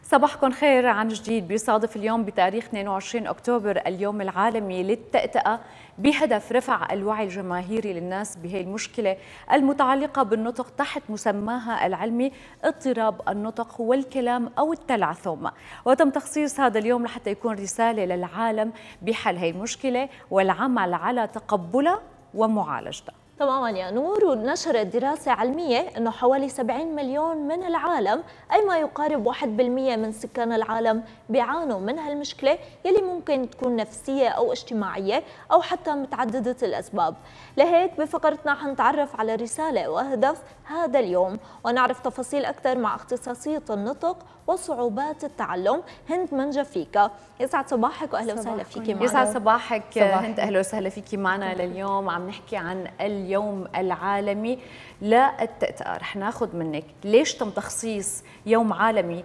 صباحكم خير عن جديد. بيصادف اليوم بتاريخ 22 أكتوبر اليوم العالمي للتأتأة بهدف رفع الوعي الجماهيري للناس بهي المشكلة المتعلقة بالنطق تحت مسماها العلمي اضطراب النطق والكلام أو التلعثم. وتم تخصيص هذا اليوم لحتى يكون رسالة للعالم بحل هي المشكلة والعمل على تقبلها ومعالجتها. تماما يا نور. ونشرت دراسة علمية أنه حوالي 70 مليون من العالم، أي ما يقارب 1% من سكان العالم، بيعانوا من هالمشكلة يلي ممكن تكون نفسية أو اجتماعية أو حتى متعددة الأسباب. لهيك بفقرتنا حنتعرف على رسالة وهدف هذا اليوم ونعرف تفاصيل أكثر مع اختصاصية النطق وصعوبات التعلم هند منجفيكا. يسعد صباحك واهلا وسهلا فيكي معنا. يسعد صباحك هند، اهلا وسهلا فيكي معنا. لليوم عم نحكي عن اليوم العالمي للتأتأة. رح ناخذ منك ليش تم تخصيص يوم عالمي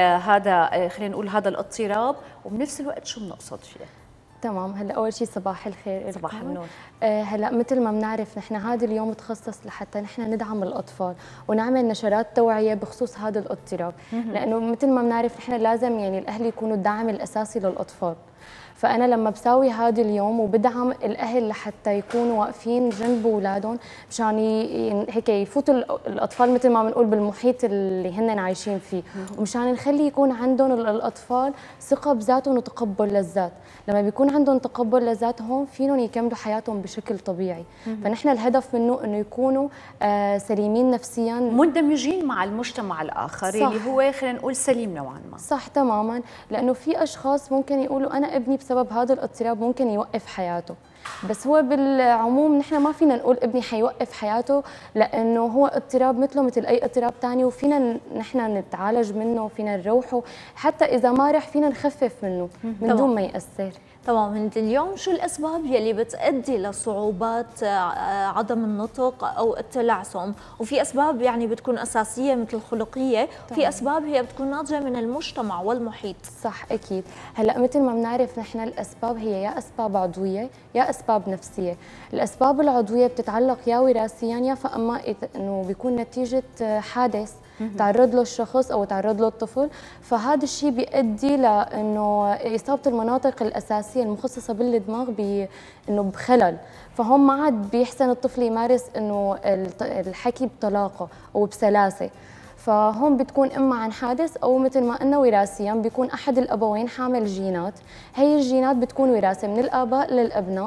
لهذا، خلينا نقول هذا الاضطراب، وبنفس الوقت شو بنقصد فيه؟ تمام. هلا اول شيء صباح الخير. صباح النور. هلا مثل ما بنعرف نحن هذا اليوم متخصص لحتى نحن ندعم الاطفال ونعمل نشرات توعيه بخصوص هذا الاضطراب، لانه مثل ما بنعرف نحن لازم الاهل يكونوا الداعم الاساسي للاطفال. فأنا لما بساوي هذا اليوم وبدعم الأهل لحتى يكونوا واقفين جنب أولادهم مشان هيك يفوتوا الأطفال مثل ما بنقول بالمحيط اللي هن عايشين فيه، ومشان نخلي يكون عندهم الأطفال ثقة بذاتهم وتقبل للذات. لما بيكون عندهم تقبل لذاتهم فيهم يكملوا حياتهم بشكل طبيعي. فنحن الهدف منه إنه يكونوا سليمين نفسيا، مندمجين مع المجتمع الآخر. صح. اللي هو خلينا نقول سليم نوعا ما. صح تماما. لأنه في أشخاص ممكن يقولوا أنا ابني بسبب هذا الاضطراب ممكن يوقف حياته، بس هو بالعموم نحن ما فينا نقول ابني حيوقف حياته، لانه هو اضطراب مثله مثل اي اضطراب ثاني، وفينا نحن نتعالج منه وفينا نروحه، حتى اذا ما رح فينا نخفف منه من دون ما ياثر. تمام. اليوم شو الاسباب يلي بتؤدي لصعوبات عدم النطق او التلعثم؟ وفي اسباب بتكون اساسيه مثل الخلقيه، وفي اسباب هي بتكون ناتجه من المجتمع والمحيط. صح اكيد. هلا مثل ما بنعرف نحن الاسباب هي يا اسباب عضويه يا اسباب نفسيه. الاسباب العضويه بتتعلق يا وراثيا يا فاما انه بيكون نتيجه حادث تعرض له الشخص او تعرض له الطفل، فهذا الشيء بيؤدي لانه اصابه المناطق الاساسيه المخصصه بالدماغ انه بخلل، فهم ما عاد بيحسن الطفل يمارس انه الحكي بطلاقه او بسلاسه. فهون بتكون اما عن حادث او مثل ما قلنا وراثيا، بيكون احد الابوين حامل جينات، هي الجينات بتكون وراثه من الاباء للابناء.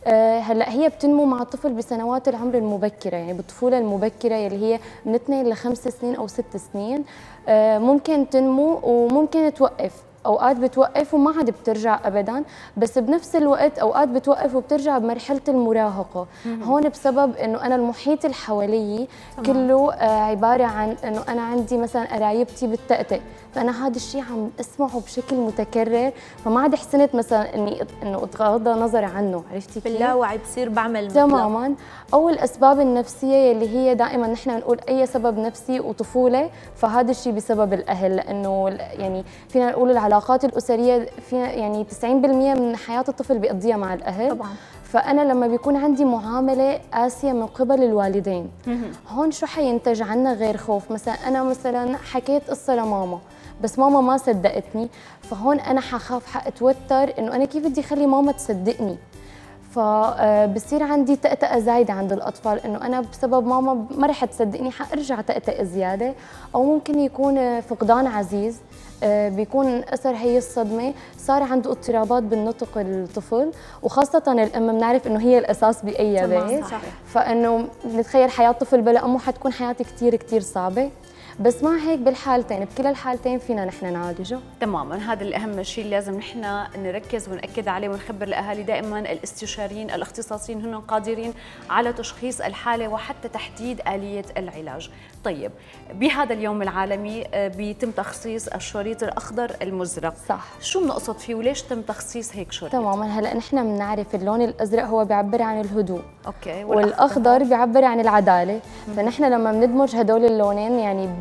هلا هي بتنمو مع الطفل بسنوات العمر المبكره، بالطفوله المبكره اللي هي من 2 ل 5 سنين او 6 سنين، ممكن تنمو وممكن توقف. اوقات بتوقف وما عاد بترجع ابدا، بس بنفس الوقت اوقات بتوقف وبترجع بمرحله المراهقه. هون بسبب انه انا المحيط اللي حوالي كله عباره عن انه انا عندي مثلا قرايبتي بتتأتأ، فانا هذا الشيء عم اسمعه بشكل متكرر، فما عاد حسنت مثلا انه اتغاضى نظري عنه. عرفتي كيف؟ باللاوعي بصير بعمل تماما. او الاسباب النفسيه اللي هي دائما نحن بنقول اي سبب نفسي وطفوله، فهذا الشيء بسبب الاهل، لانه فينا نقول العلاقات الاسريه فينا 90% من حياه الطفل بيقضيها مع الاهل طبعا. فانا لما بيكون عندي معامله قاسيه من قبل الوالدين، هون شو حينتج عنا غير خوف. مثلا انا مثلا حكيت قصه لماما بس ماما ما صدقتني، فهون انا حخاف حاتوتر انه انا كيف بدي اخلي ماما تصدقني، فبصير عندي تأتأة زايدة عند الأطفال، إنه أنا بسبب ماما ما رح تصدقني حأرجع تأتأ زيادة. أو ممكن يكون فقدان عزيز، بيكون أثر هي الصدمة صار عنده اضطرابات بالنطق الطفل، وخاصة الأم بنعرف إنه هي الأساس بأي بيت، فإنه نتخيل حياة طفل بلا أمه حتكون حياتي كتير كتير صعبة. بس مع هيك بالحالتين بكلا الحالتين فينا نحن نعالجه. تماما. هذا الأهم شيء اللي لازم نحن نركز ونأكد عليه ونخبر الأهالي دائما الاستشاريين الاختصاصيين هن قادرين على تشخيص الحالة وحتى تحديد آلية العلاج. طيب بهذا اليوم العالمي بيتم تخصيص الشريط الأخضر المزرق. صح. شو بنقصد فيه وليش تم تخصيص هيك شريط؟ تماما. هلا نحن بنعرف اللون الأزرق هو بيعبر عن الهدوء، اوكي، والأخضر بيعبر عن العدالة. فنحن لما بندمج هدول اللونين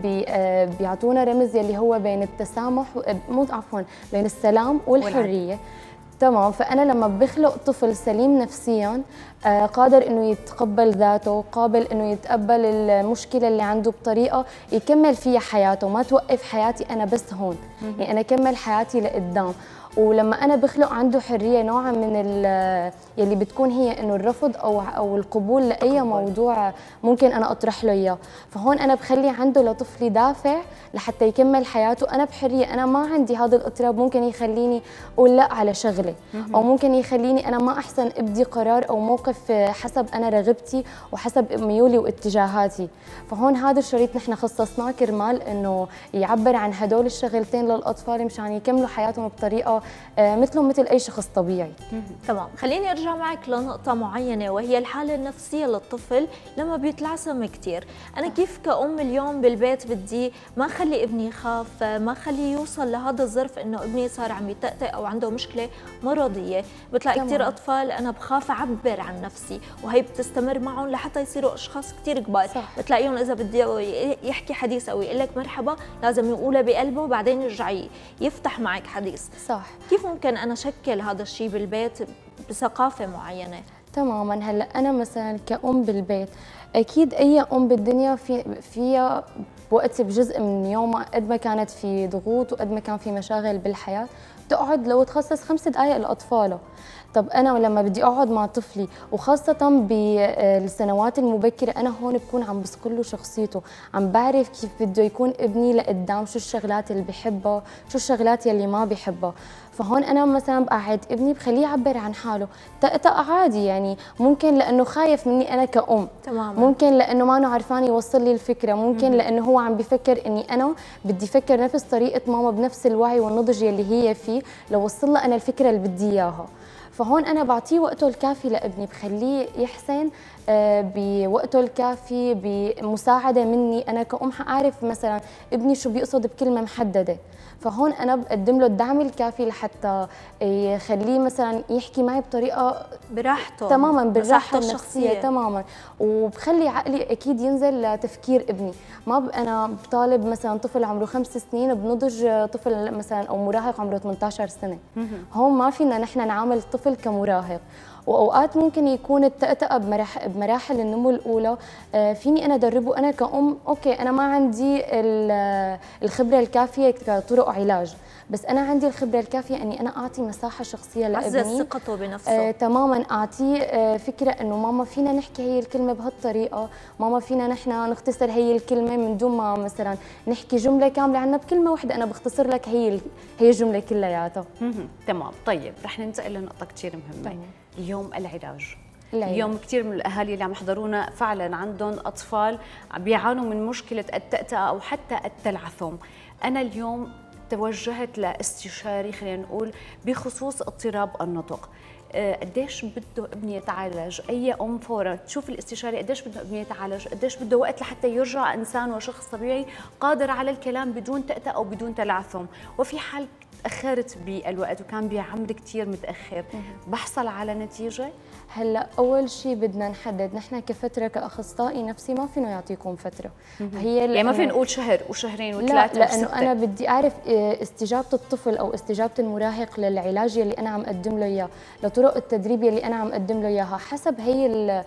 بيعطونا رمز يلي هو بين التسامح مو عفوا بين السلام والحرية. تمام. فأنا لما بخلق طفل سليم نفسياً قادر إنه يتقبل ذاته، قابل إنه يتقبل المشكلة اللي عنده بطريقة يكمل فيها حياته، ما توقف حياتي أنا بس هون، يعني أنا كمل حياتي لقدام. ولما انا بخلق عنده حريه نوعا من يلي بتكون هي انه الرفض او القبول لاي موضوع ممكن انا اطرح له اياه، فهون انا بخلي عنده لطفلي دافع لحتى يكمل حياته انا بحريه. انا ما عندي هذا الاضطراب ممكن يخليني اقول لا على شغله، او ممكن يخليني انا ما احسن ابدي قرار او موقف حسب انا رغبتي وحسب ميولي واتجاهاتي. فهون هذا الشريط نحن خصصناه كرمال انه يعبر عن هدول الشغلتين للاطفال مشان يكملوا حياتهم بطريقه مثلهم مثل اي شخص طبيعي. تمام. خليني ارجع معك لنقطه معينه وهي الحاله النفسيه للطفل لما بيتلعثم كثير. انا كيف كأم اليوم بالبيت بدي ما اخلي ابني يخاف، ما اخليه يوصل لهذا الظرف انه ابني صار عم يتأتأ او عنده مشكله مرضيه. بتلاقي كثير اطفال انا بخاف اعبر عن نفسي وهي بتستمر معهم لحتى يصيروا اشخاص كثير كبار. بتلاقيهم اذا بده يحكي حديث او يقول لك مرحبا لازم يقولها بقلبه وبعدين يرجع يفتح معك حديث. صح. كيف ممكن انا اشكل هذا الشيء بالبيت بثقافه معينه؟ تماما. هلا انا مثلا كأم بالبيت اكيد اي ام بالدنيا فيها وقت بجزء من يومها قد ما كانت في ضغوط وقد ما كان في مشاغل بالحياه تقعد لو تخصص 5 دقائق لاطفالها. طب انا لما بدي اقعد مع طفلي وخاصه بالسنوات المبكره انا هون بكون عم بسكر له شخصيته، عم بعرف كيف بده يكون ابني لقدام، شو الشغلات اللي بحبها، شو الشغلات يلي ما بحبها. فهون انا مثلا بقعد ابني بخليه يعبر عن حاله، تأتأ عادي يعني، ممكن لانه خايف مني انا كأم، تماما. ممكن لانه ما عرفان يوصل لي الفكره، ممكن لانه هو عم بفكر اني انا بدي افكر نفس طريقه ماما بنفس الوعي والنضج يلي هي فيه لوصل لها انا الفكره اللي بدي اياها. فهون انا بعطيه وقته الكافي لابني، بخليه يحسن بوقته الكافي بمساعده مني انا كأم حاعرف مثلا ابني شو بيقصد بكلمه محدده. فهون انا بقدم له الدعم الكافي لحتى يخليه مثلا يحكي معي بطريقه براحته، تماما بالراحه الشخصيه النفسيه تماما، وبخلي عقلي اكيد ينزل لتفكير ابني. ما انا بطالب مثلا طفل عمره 5 سنين بنضج طفل مثلا او مراهق عمره 18 سنه. هون ما فينا نحن نعامل الطفل كمراهق. واوقات ممكن يكون التأتأة بمراحل النمو الاولى فيني انا ادربه انا كأم. اوكي انا ما عندي الخبره الكافيه كطرق علاج، بس انا عندي الخبره الكافيه اني انا اعطي مساحه شخصيه لابني، عزز ثقته بنفسه. تماما. اعطيه فكره انه ماما فينا نحكي هي الكلمه بهالطريقه، ماما فينا نحن نختصر هي الكلمه من دون ما مثلا نحكي جمله كامله عنها بكلمه واحده، انا بختصر لك هي الجمله كلياتها. تمام. طيب رح ننتقل لنقطه كثير مهمه. اليوم العلاج. اليوم كثير من الاهالي اللي عم يحضرونا فعلا عندهم اطفال بيعانوا من مشكله التأتأة او حتى التلعثم. انا اليوم توجهت لاستشاري خلينا نقول بخصوص اضطراب النطق. قديش بده ابني يتعالج؟ اي ام فورا تشوف الاستشاري قديش بده ابني يتعالج، قديش بده وقت لحتى يرجع انسان وشخص طبيعي قادر على الكلام بدون تأتأة او بدون تلعثم. وفي حال تأخرت بالوقت وكان بعمر كثير متأخر بحصل على نتيجة؟ هلا اول شيء بدنا نحدد نحن كفتره كاخصائي نفسي ما فينا يعطيكم فتره. هي يعني ما فينا نقول شهر وشهرين وثلاثه لا، لانه انا بدي اعرف استجابه الطفل او استجابه المراهق للعلاج يلي انا عم اقدم له اياه، لطرق التدريب يلي انا عم اقدم له اياها حسب هي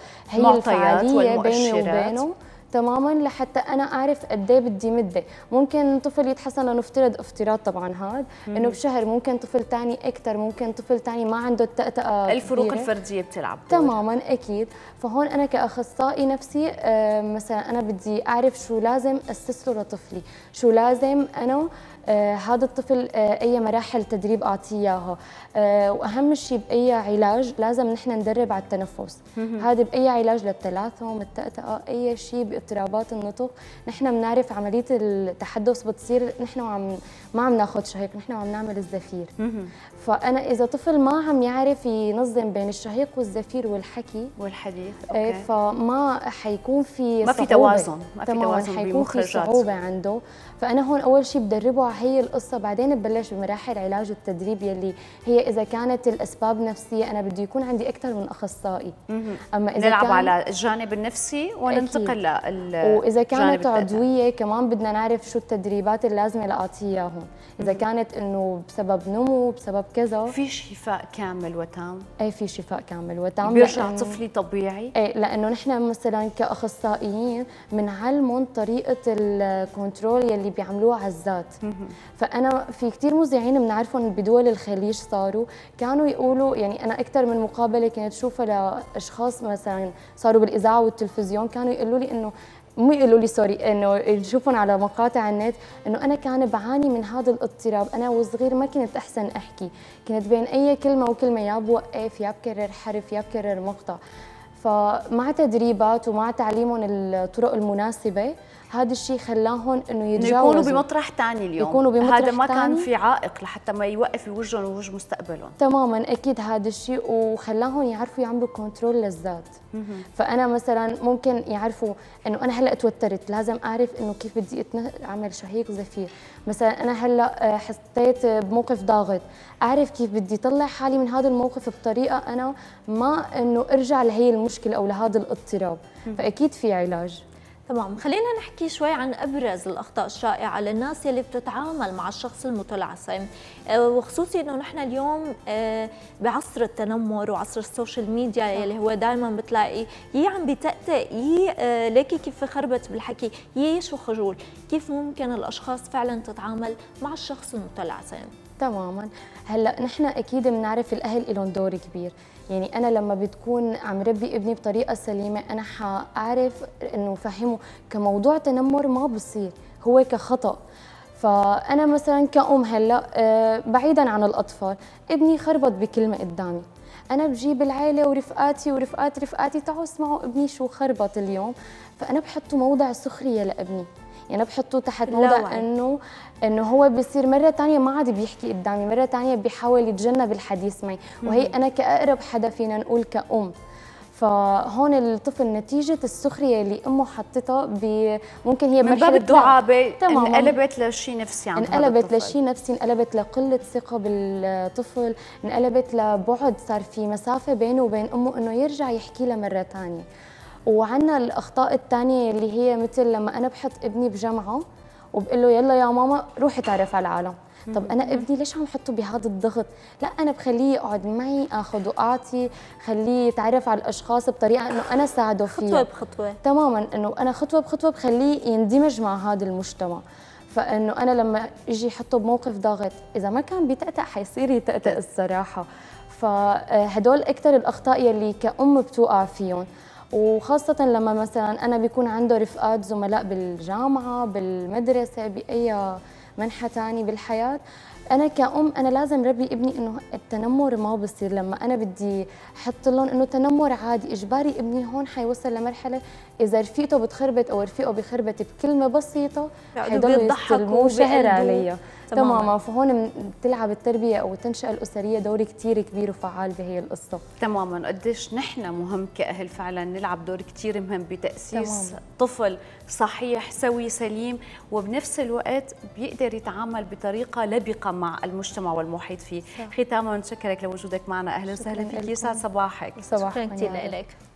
الفعاليه بيني وبينه تماما، لحتى انا اعرف قد ايه بدي مده. ممكن طفل يتحسن، لنفترض افتراض طبعا هذا انه بشهر، ممكن طفل ثاني اكثر، ممكن طفل ثاني ما عنده التأتأة. الفروق الفرديه بتلعب دور. تماما اكيد. فهون انا كاخصائي نفسي مثلا انا بدي اعرف شو لازم اسس له لطفلي، شو لازم انا هذا الطفل اي مراحل تدريب اعطيه اياها، واهم شيء باي علاج لازم نحن ندرب على التنفس. هذا باي علاج للتلعثم، التأتأة، اي شيء باضطرابات النطق نحن بنعرف عمليه التحدث بتصير نحن ما عم ناخذ شهيق، نحن عم نعمل الزفير. فانا اذا طفل ما عم يعرف ينظم بين الشهيق والزفير والحكي والحديث فما حيكون في ما في توازن، حيكون في صعوبه عنده. فانا هون اول شيء بدربه هي القصه بعدين ببلش بمراحل علاج والتدريب يلي هي اذا كانت الاسباب نفسيه انا بده يكون عندي اكثر من اخصائي. اما اذا نلعب على الجانب النفسي وننتقل للجانب واذا كانت عضويه كمان بدنا نعرف شو التدريبات اللازمه لاعطيه اياهم، اذا كانت انه بسبب نمو بسبب كذا. في شفاء كامل وتام؟ اي في شفاء كامل وتام، بيرجع طفلي طبيعي؟ اي لانه نحن مثلا كاخصائيين بنعلمهم طريقه الكنترول يلي بيعملوها على الذات. فانا في كثير مذيعين بنعرفهم بدول الخليج صاروا كانوا يقولوا، يعني انا اكثر من مقابله كنت شوفها لاشخاص مثلا صاروا بالاذاعه والتلفزيون كانوا يقولوا لي انه مو يقولوا لي سوري، انه يشوفون على مقاطع النت انه انا كان بعاني من هذا الاضطراب، انا وصغير ما كنت احسن احكي، كنت بين اي كلمه وكلمه يا بوقف يا بكرر حرف يا بكرر مقطع. فمع تدريبات ومع تعليمهم الطرق المناسبه هذا الشيء خلاهم انه يتجاوزوا يكونوا بمطرح ثاني اليوم، يكونوا بمطرح هذا ما تاني. كان في عائق لحتى ما يوقف بوجههم ووجه مستقبلهم. تماما اكيد هذا الشيء، وخلاهم يعرفوا يعملوا كنترول للذات. فانا مثلا ممكن يعرفوا انه انا هلا توترت لازم اعرف انه كيف بدي اعمل شهيق زفير، مثلا انا هلا حسيت بموقف ضاغط اعرف كيف بدي اطلع حالي من هذا الموقف بطريقه انا ما انه ارجع لهي المشكله او لهذا الاضطراب. فاكيد في علاج. تمام، خلينا نحكي شوي عن ابرز الاخطاء الشائعه للناس يلي بتتعامل مع الشخص المتلعثم، وخصوصي انه نحن اليوم بعصر التنمر وعصر السوشيال ميديا يلي هو دائما بتلاقي يي عم بتأتأ يي ليكي كيف خربت بالحكي يي شو خجول، كيف ممكن الاشخاص فعلا تتعامل مع الشخص المتلعثم؟ تماما، هلا نحن اكيد بنعرف الاهل لهم دور كبير، يعني انا لما بتكون عم ربي ابني بطريقه سليمه انا حاعرف انه فهمه كموضوع تنمر ما بصير، هو كخطا. فانا مثلا كأم هلا بعيدا عن الاطفال ابني خربط بكلمه قدامي، انا بجيب العائله ورفقاتي ورفقات رفقاتي تعالوا اسمعوا ابني شو خربط اليوم، فانا بحطه موضع سخريه لابني، يعني بحطه تحت موضع انه هو بيصير مره ثانيه ما عاد بيحكي قدامي، مره ثانيه بيحاول يتجنب الحديث معي، وهي انا كاقرب حدا فينا نقول كأم. فهون الطفل نتيجه السخريه اللي امه حطتها ممكن هي من باب الدعابه انقلبت لشيء نفسي عند هذا الطفل، انقلبت لشيء نفسي، انقلبت لقله ثقه بالطفل، انقلبت لبعد، صار في مسافه بينه وبين امه انه يرجع يحكي لها مره ثانيه. وعندنا الاخطاء الثانيه اللي هي مثل لما انا بحط ابني بجامعه وبقول له يلا يا ماما روحي تعرف على العالم، طب انا ابني ليش عم حطه بهذا الضغط؟ لا انا بخليه يقعد معي اخذ واعطي، خليه يتعرف على الاشخاص بطريقه انه انا ساعده فيها خطوه بخطوه. تماما، انه انا خطوه بخطوه بخليه يندمج مع هذا المجتمع. فانه انا لما اجي احطه بموقف ضاغط اذا ما كان بيتأتأ حيصير يتأتأ الصراحه. فهدول اكثر الاخطاء يلي كأم بتوقع فيهم، وخاصة لما مثلا أنا بيكون عنده رفقات زملاء بالجامعة بالمدرسة بأي منحى ثاني بالحياة، أنا كأم أنا لازم ربي ابني إنه التنمر ما بصير، لما أنا بدي أحط لهم إنه تنمر عادي إجباري، ابني هون حيوصل لمرحلة إذا رفيقته بتخربط أو رفيقه بيخربط بكلمة بسيطة حيضلوا يستلموه شهر عليها. تماما، فهون بتلعب التربية أو التنشئة الأسرية دور كتير كبير وفعال بهي القصة. تماما، قديش نحن مهم كأهل فعلا نلعب دور كتير مهم بتأسيس طفل صحيح سوي سليم، وبنفس الوقت بيقدر يتعامل بطريقة لبقة مع المجتمع والمحيط فيه. ختاما نشكرك لوجودك معنا، أهلا وسهلا فيك، يسعد صباحك. شكرا كثير لك.